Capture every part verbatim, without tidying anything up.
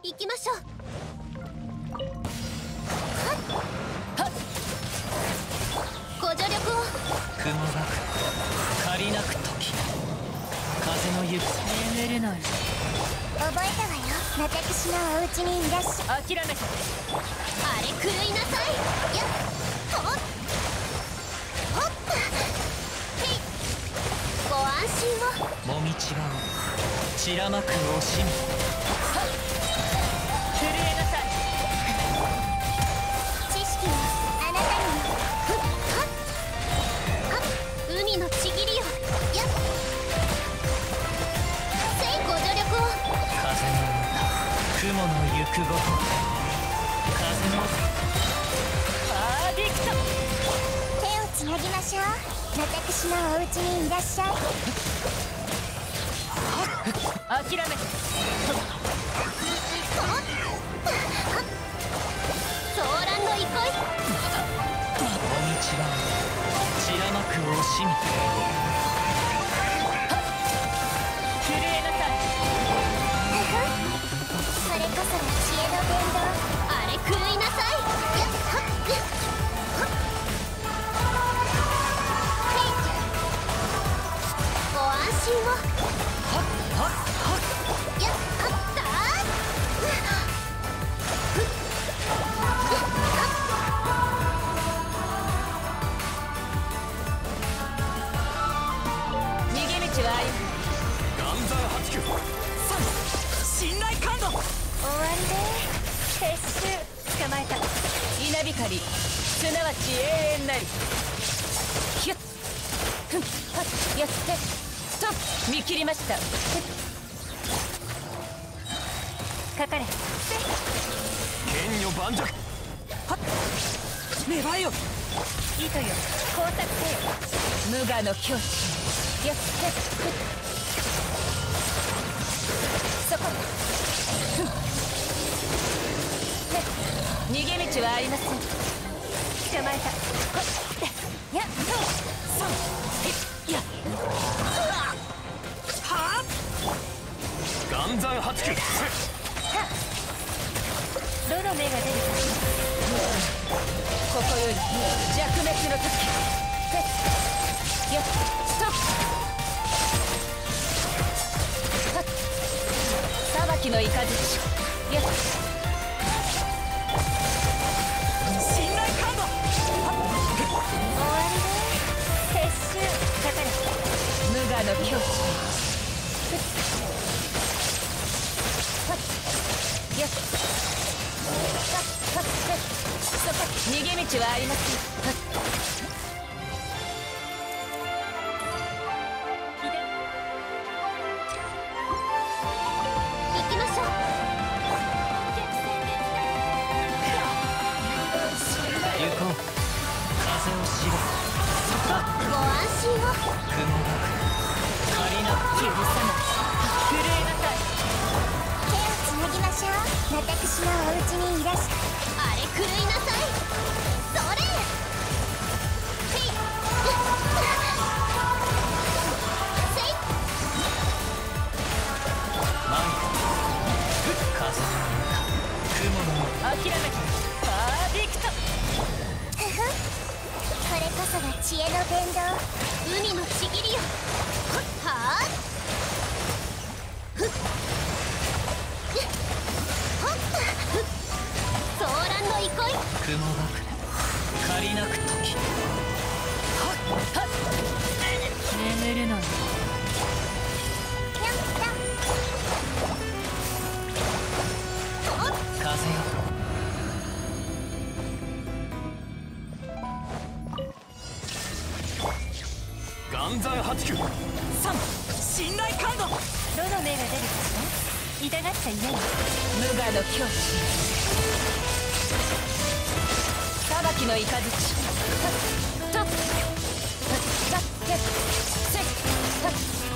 行きましょう。はっご助力を。 雲が借りなく時風の行く眠るのよ。 覚えたわよ。私のお家にいらっしゃ。 諦めて。あれ狂いなさい。やっほっほっへい。ご安心を。 もみ違う散らまく惜しみ。 はっ震えなさい。 知識はあなたにも。 ふっはっはっ海のちぎりよ。やっせいご助力を。 風の歌雲の行くごと風のパーディクト。 手をつなぎましょう。私のお家にいらっしゃい。 諦めて。ソーランの憩い。 もみ違う散らまく惜しみ。 震えなさい。 それこそが知恵の伝道。 あれ狂いなさい。やっはっはっへい。ご安心を。 はっはっはっやっはったふっ逃げ道はある。 岩山八九三信頼感度。 終わりで撤収。捕まえた。稲光すなわち永遠なり。ひゅっふんはっやってと見切りました。かかれ。 剣女盤石。はっ芽生えよ。 糸よ工作せよ。無我の境地。やってふっそこ。ふんね逃げ道はありません。捕まえた。ほっやっとさんいやはっ岩山八九どの目が出るか。ここより弱滅の時。せっよっストップ。はっ裁きの雷。よっ信頼感度。 終わりで撤収。かかれ無我の境地。はっよっはっはっはっそこ逃げ道はありません。はっ行きましょう。 行こう風を知れ。 ご安心を。 雲が借りなく許さない震えなさい。 手をつなぎましょう。私のお家にいらっしゃい。 あれ狂いなさい。それへいせい前風の歌雲の諦めて。パーディクト。 ふふこれこそが知恵の伝道。 海のちぎりよ。はあふっふっほっふっソーランの憩い。 雲が借りなく時はっはっ眠るのよ。 やった風よ岩山八九三信頼感度。 どの目が出るかしら。痛がっちゃいない。無我の境地。裁きの雷。はっとっはっはっせっはっ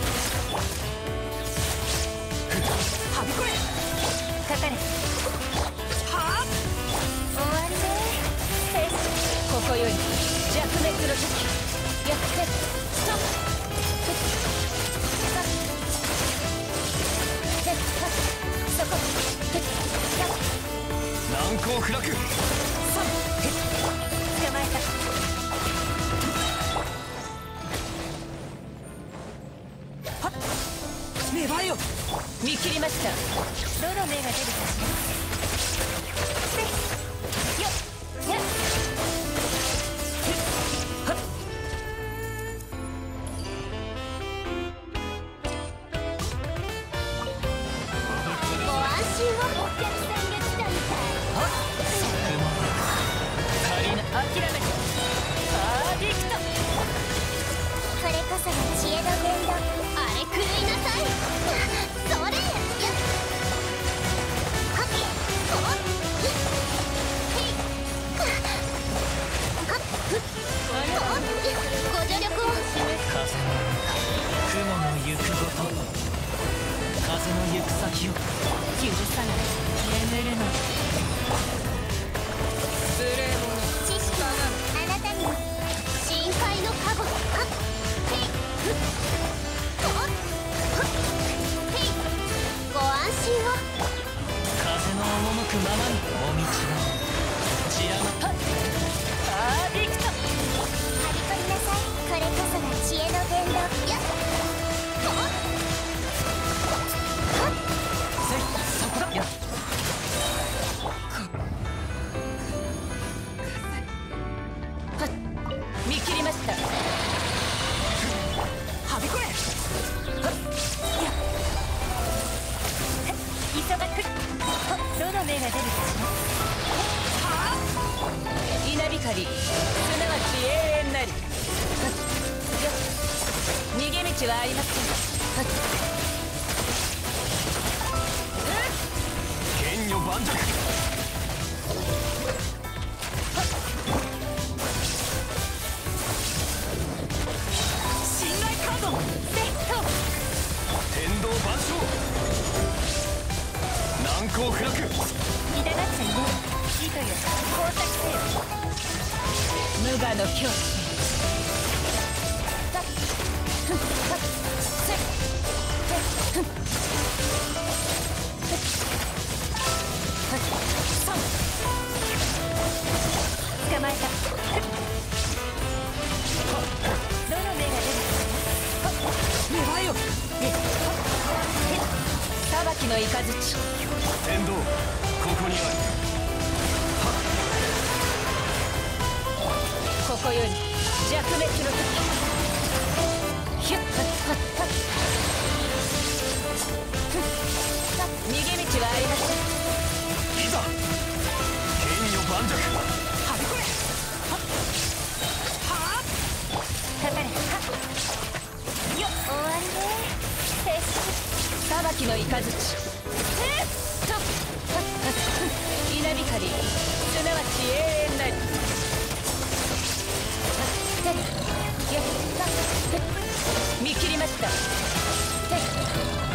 はびこれ。 かかれ。 はあ終わりね。ここより弱滅の時。やってストップ。そこ。 光不落。 捕まえた。はっ粘りよ。見切りました。どの目が出るかしら。せよっやっはっご安心を。お客さんが来たみたい。 足りな諦めて。パーディクト。 これこそが知恵の伝道。あれ狂いなさい。それやっはっほっへいはっふっほっご助力を。 風の雲の行くごと風の行く先を許さない。眠れない。無礼者。 知識あなたに深海の加護。はっへいふっほっほっへいご安心を。 風の赴くままにお道を散らまはっパーディクト。 はびこりなさい。これこそが知恵の伝道。やっほっはっせいそこだ。やっはっ見切りました。はびこれ。はっやっ急がくり。はっどの目が出るかしら。はっ稲光すなわち永遠なり。はっやっ逃げ道はありません。はっ剣女盤石。 信頼カード。セット。 天道万象。難光不落。 痛がっちゃいねえ。火という工作せよ。無我の境地。たっふんたっせってふんはっさん捕まえた。ふっどの目が出るか。はっ粘りよ。えっ裁きの雷。 天道ここにある。 ここより弱滅の時。ヒュッハッハッハッふっさ逃げ道はありません。 いざ剣女盤石。 はびこれ。はっはっかかれ。はっよっ終わりね。撤収。裁きの雷。えっとはっはっふん稲光すなわち永遠なり。はっやっ見切りました。てっ